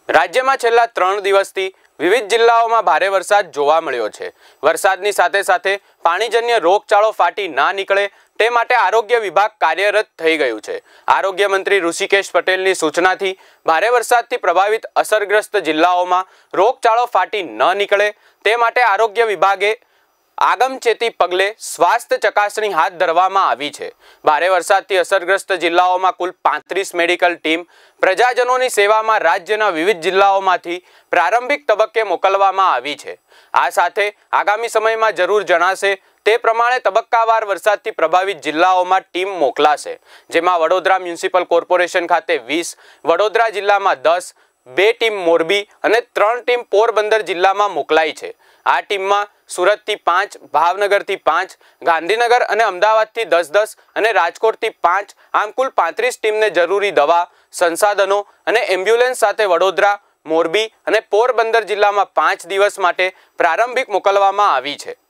રાજ્યમાં છેલ્લા 3 દિવસથી વિવિધ જિલ્લાઓમાં ભારે વરસાદ જોવા મળ્યો છે। વરસાદની સાથે સાથે પાણીજન્ય રોગચાળો ફાટી ના નીકળે તે માટે આરોગ્ય વિભાગ કાર્યરત થઈ ગયું છે। આરોગ્ય મંત્રી ઋષિકેશ પટેલની સૂચનાથી ભારે વરસાદથી પ્રભાવિત અસરગ્રસ્ત જિલ્લાઓમાં રોગચાળો ફાટી ન નીકળે તે માટે આરોગ્ય વિભાગે આગમચેતી પગલે સ્વાસ્થ્ય ચકાસણી હાથ ધરવામાં આવી છે। ભારે વરસાદથી અસરગ્રસ્ત જિલ્લાઓમાં કુલ 35 મેડિકલ ટીમ પ્રજાજનોની સેવામાં રાજ્યના વિવિધ જિલ્લાઓમાંથી પ્રારંભિક તબક્કે મોકલવામાં આવી છે। આ સાથે આગામી સમયમાં જરૂર જણાશે તે પ્રમાણે તબક્કાવાર વરસાદથી પ્રભાવિત જિલ્લાઓમાં ટીમ મોકલાશે, જેમાં વડોદરા મ્યુનિસિપલ કોર્પોરેશન ખાતે 20, વડોદરા જિલ્લામાં 10, 2 ટીમ મોરબી અને 3 ટીમ પોરબંદર જિલ્લામાં મોકલાઈ છે। આ ટીમમાં સુરતથી 5, ભાવનગરથી 5, ગાંધીનગર અને અમદાવાદથી 10-10 અને રાજકોટથી 5 આમ કુલ 35 ટીમને જરૂરી દવા, સંસાધનો અને એમ્બ્યુલન્સ સાથે વડોદરા, મોરબી અને પોરબંદર જિલ્લામાં 5 દિવસ માટે પ્રારંભિક મોકલવામાં આવી છે।